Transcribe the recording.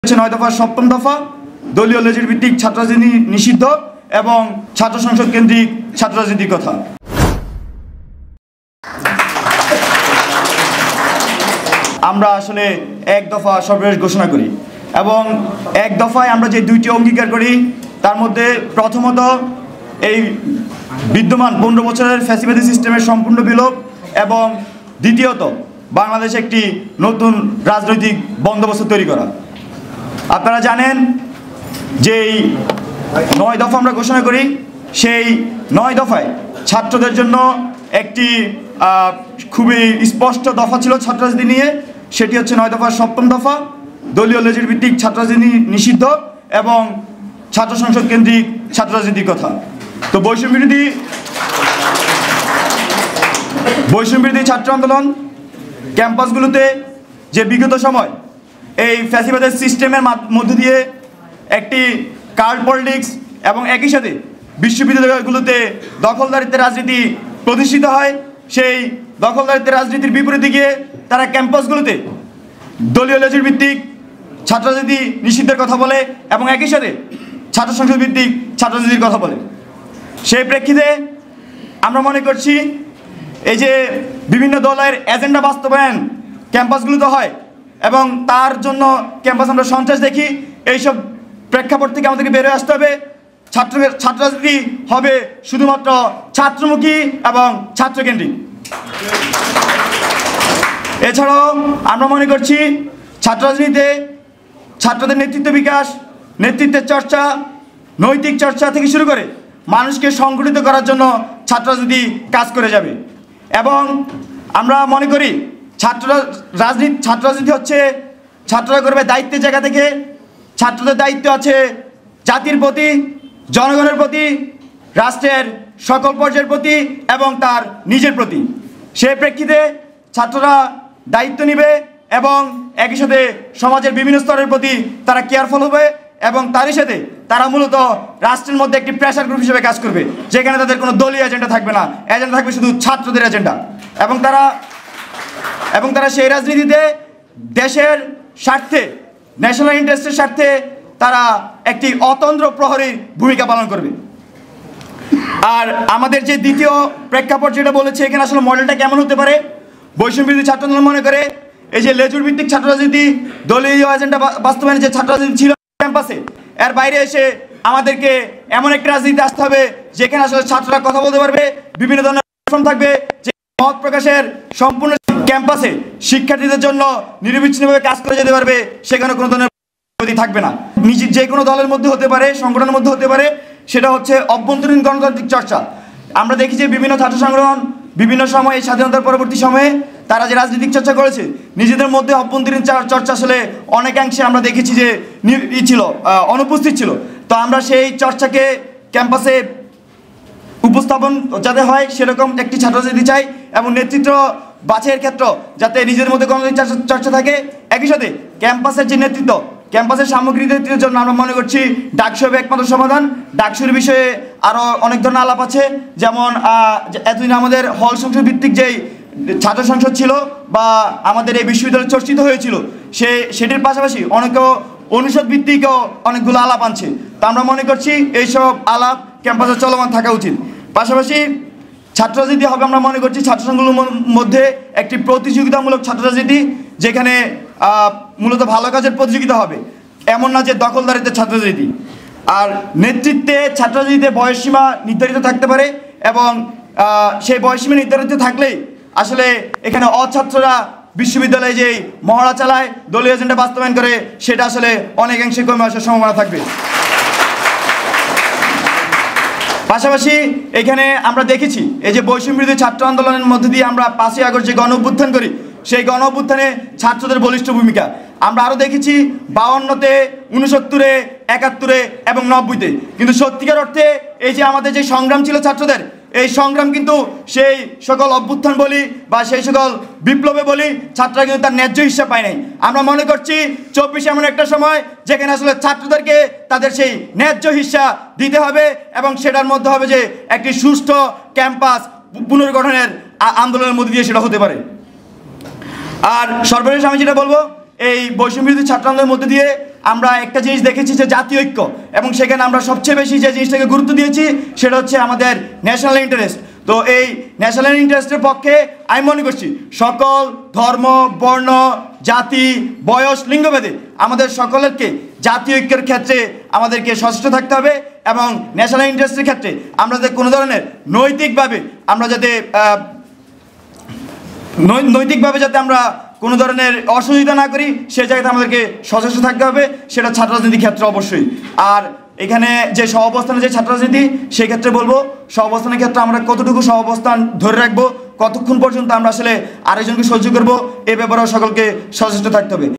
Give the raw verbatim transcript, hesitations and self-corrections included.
নয় দফার সপ্তম দফা দলীয় লেজুর ভিত্তিক ছাত্র রাজনীতি নিষিদ্ধ এবং ছাত্র সংসদ কেন্দ্রিক ছাত্র রাজনীতির কথা। আমরা আসলে এক দফা সর্বশেষ ঘোষণা করি এবং এক দফায় আমরা যে দুইটি অঙ্গীকার করি তার মধ্যে প্রথমত এই বিদ্যমান পনেরো বছরের ফ্যাসিবাদী সিস্টেমের সম্পূর্ণ বিলোপ এবং দ্বিতীয়ত বাংলাদেশে একটি নতুন রাজনৈতিক বন্দোবস্ত তৈরি করা। আপনারা জানেন যে নয় দফা আমরা ঘোষণা করি, সেই নয় দফায় ছাত্রদের জন্য একটি খুবই স্পষ্ট দফা ছিল ছাত্র রাজনীতি নিয়ে, সেটি হচ্ছে নয় দফার সপ্তম দফা দলীয় লেজুর ভিত্তিক ছাত্র রাজনীতি নিষিদ্ধ এবং ছাত্র সংসদ কেন্দ্রিক ছাত্র রাজনীতির কথা। তো বৈষম্য বিরোধী বৈষম্য বিরোধী ছাত্র আন্দোলন ক্যাম্পাসগুলোতে যে বিগত সময় এই ফ্যাসিবাদের সিস্টেমের মধ্যে দিয়ে একটি কার্ড পলিটিক্স এবং একই সাথে বিশ্ববিদ্যালয়গুলোতে দখলদারিত্বের রাজনীতি প্রতিষ্ঠিত হয়, সেই দখলদারিত্বের রাজনীতির বিপরীতে গিয়ে তারা ক্যাম্পাসগুলোতে দলীয় লেজুর ভিত্তিক ছাত্র রাজনীতি নিষিদ্ধের কথা বলে এবং একই সাথে ছাত্র সংসদ ভিত্তিক ছাত্র রাজনীতির কথা বলে। সেই প্রেক্ষিতে আমরা মনে করছি এই যে বিভিন্ন দলের এজেন্ডা বাস্তবায়ন ক্যাম্পাসগুলোতে হয় এবং তার জন্য ক্যাম্পাস আমরা সন্ত্রাস দেখি, এইসব প্রেক্ষাপট থেকে আমাদেরকে বেরোয় আসতে হবে। ছাত্র ছাত্র রাজনীতি হবে শুধুমাত্র ছাত্রমুখী এবং ছাত্রকেন্দ্রিক। এছাড়াও আমরা মনে করছি ছাত্র রাজনীতিতে ছাত্রদের নেতৃত্ব বিকাশ, নেতৃত্বের চর্চা, নৈতিক চর্চা থেকে শুরু করে মানুষকে সংগঠিত করার জন্য ছাত্র রাজনীতি কাজ করে যাবে এবং আমরা মনে করি ছাত্র রাজনীতি ছাত্র রাজনীতি হচ্ছে ছাত্ররা করবে দায়িত্বের জায়গা থেকে। ছাত্রদের দায়িত্ব আছে জাতির প্রতি, জনগণের প্রতি, রাষ্ট্রের সকল পর্যায়ের প্রতি এবং তার নিজের প্রতি। সেই প্রেক্ষিতে ছাত্ররা দায়িত্ব নেবে এবং একই সাথে সমাজের বিভিন্ন স্তরের প্রতি তারা কেয়ারফুল হবে এবং তারই সাথে তারা মূলত রাষ্ট্রের মধ্যে একটি প্রেশার গ্রুপ হিসেবে কাজ করবে, যেখানে তাদের কোনো দলীয় এজেন্ডা থাকবে না, এজেন্ডা থাকবে শুধু ছাত্রদের এজেন্ডা এবং তারা এবং তারা সেই রাজনীতিতে দেশের স্বার্থে, ন্যাশনাল ইন্টারেস্টের স্বার্থে তারা একটি অতন্দ্র প্রহরীর ভূমিকা পালন করবে। আর আমাদের যে দ্বিতীয় প্রেক্ষাপট যেটা বলেছে, এখানে আসলে মডেলটা কেমন হতে পারে, বৈষম্য বিরোধী ছাত্র আন্দোলন মনে করে এই যে লেজুর ভিত্তিক ছাত্র রাজনীতি, দলীয় এজেন্ডা বাস্তবায়নের যে ছাত্র রাজনীতি ছিল ক্যাম্পাসে, এর বাইরে এসে আমাদেরকে এমন একটা রাজনীতি আসতে হবে যেখানে আসলে ছাত্ররা কথা বলতে পারবে, বিভিন্ন ধরনের প্ল্যাটফর্ম থাকবে, যে মত প্রকাশের সম্পূর্ণ ক্যাম্পাসে শিক্ষার্থীদের জন্য নিরবিচ্ছিন্নভাবে কাজ করে যেতে পারবে, সেখানে কোনো ধরনের থাকবে না। নিজের যে কোনো দলের মধ্যে হতে পারে, সংগঠনের মধ্যে হতে পারে, সেটা হচ্ছে অভ্যন্তরীণ গণতান্ত্রিক চর্চা। আমরা দেখি যে বিভিন্ন ছাত্র সংগঠন বিভিন্ন সময়ে স্বাধীনতার পরবর্তী সময়ে তারা যে রাজনৈতিক চর্চা করেছে, নিজেদের মধ্যে অভ্যন্তরীণ চর্চা আসলে অনেকাংশে আমরা দেখেছি যে ই ছিল অনুপস্থিত ছিল। তো আমরা সেই চর্চাকে ক্যাম্পাসে উপস্থাপন যাতে হয় সেরকম একটি ছাত্র রাজনীতি চাই এবং নেতৃত্ব বাছাইয়ের ক্ষেত্র যাতে নিজেদের মধ্যে গণতান্ত্রিক চর্চা থাকে। একই সাথে ক্যাম্পাসের যে নেতৃত্ব, ক্যাম্পাসের সামগ্রিক নেতৃত্বের জন্য আমরা মনে করছি ডাকসু হবে একমাত্র সমাধান। ডাকসুর বিষয়ে আরও অনেক ধরনের আলাপ আছে, যেমন এতদিন আমাদের হল সংসদ ভিত্তিক যেই ছাত্র সংসদ ছিল বা আমাদের এই বিশ্ববিদ্যালয় চর্চিত হয়েছিল, সে সেটির পাশাপাশি অনেকেও অনুষদ ভিত্তিকও অনেকগুলো আলাপ আনছে। তা আমরা মনে করছি এইসব আলাপ ক্যাম্পাসে চলমান থাকা উচিত। পাশাপাশি ছাত্র রাজনীতি হবে আমরা মনে করছি ছাত্র সংঘগুলোর মধ্যে একটি প্রতিযোগিতামূলক ছাত্র রাজনীতি, যেখানে মূলত ভালো কাজের প্রতিযোগিতা হবে, এমন না যে দখলদারিত্বের ছাত্র রাজনীতি। আর নেতৃত্বে ছাত্র রাজনীতিতে বয়সসীমা নির্ধারিত থাকতে পারে এবং সেই বয়সসীমা নির্ধারিত থাকলেই আসলে এখানে অছাত্ররা বিশ্ববিদ্যালয়ে যেই মহড়া চালায়, দলীয় এজেন্ডা বাস্তবায়ন করে, সেটা আসলে অনেকাংশে কমে আসার সম্ভাবনা থাকবে। পাশাপাশি এখানে আমরা দেখেছি এই যে বৈষম্য বিরোধী ছাত্র আন্দোলনের মধ্যে দিয়ে আমরা পাঁচই আগস্ট যে গণ অভ্যুত্থান করি, সেই গণ অভ্যুত্থানে ছাত্রদের বলিষ্ঠ ভূমিকা আমরা আরও দেখেছি বাউন্নতে, উনসত্তরে, একাত্তরে এবং নব্বইতে। কিন্তু সত্যিকার অর্থে এই যে আমাদের যে সংগ্রাম ছিল ছাত্রদের, এই সংগ্রাম কিন্তু সেই সকল অভ্যুত্থান বলি বা সেই সকল বিপ্লবে বলি ছাত্ররা কিন্তু তার ন্যায্য হিসাব পায় নাই। আমরা মনে করছি চব্বিশে এমন একটা সময় যেখানে আসলে ছাত্রদেরকে তাদের সেই ন্যায্য হিসাব দিতে হবে এবং সেটার মধ্যে হবে যে একটি সুষ্ঠু ক্যাম্পাস পুনর্গঠনের আন্দোলনের মধ্যে দিয়ে সেটা হতে পারে। আর সর্বশেষ আমি যেটা বলবো, এই বৈষম্য বিরোধী ছাত্র আন্দোলনের মধ্যে দিয়ে আমরা একটা জিনিস দেখেছি যে জাতীয় ঐক্য, এবং সেখানে আমরা সবচেয়ে বেশি যে জিনিসটাকে গুরুত্ব দিয়েছি সেটা হচ্ছে আমাদের ন্যাশনাল ইন্টারেস্ট। তো এই ন্যাশনাল ইন্টারেস্টের পক্ষে আমি মনে করছি সকল ধর্ম, বর্ণ, জাতি, বয়স, লিঙ্গভেদে আমাদের সকলকে জাতীয় ঐক্যের ক্ষেত্রে আমাদেরকে সচেষ্ট থাকতে হবে, এবং ন্যাশনাল ইন্টারেস্টের ক্ষেত্রে আমরা যাতে কোনো ধরনের নৈতিকভাবে আমরা যাতে নৈতিকভাবে যাতে আমরা কোনো ধরনের অসুবিধা না করি সেই জায়গাতে আমাদেরকে সচেষ্ট থাকতে হবে, সেটা ছাত্র রাজনীতির ক্ষেত্রে অবশ্যই। আর এখানে যে সহাবস্থানের যে ছাত্র রাজনীতি সেই ক্ষেত্রে বলবো, সহাবস্থানের ক্ষেত্রে আমরা কতটুকু সহাবস্থান ধরে রাখবো, কতক্ষণ পর্যন্ত আমরা আসলে আরেকজনকে সহ্য করবো, এ ব্যাপারেও সকলকে সচেষ্ট থাকতে হবে।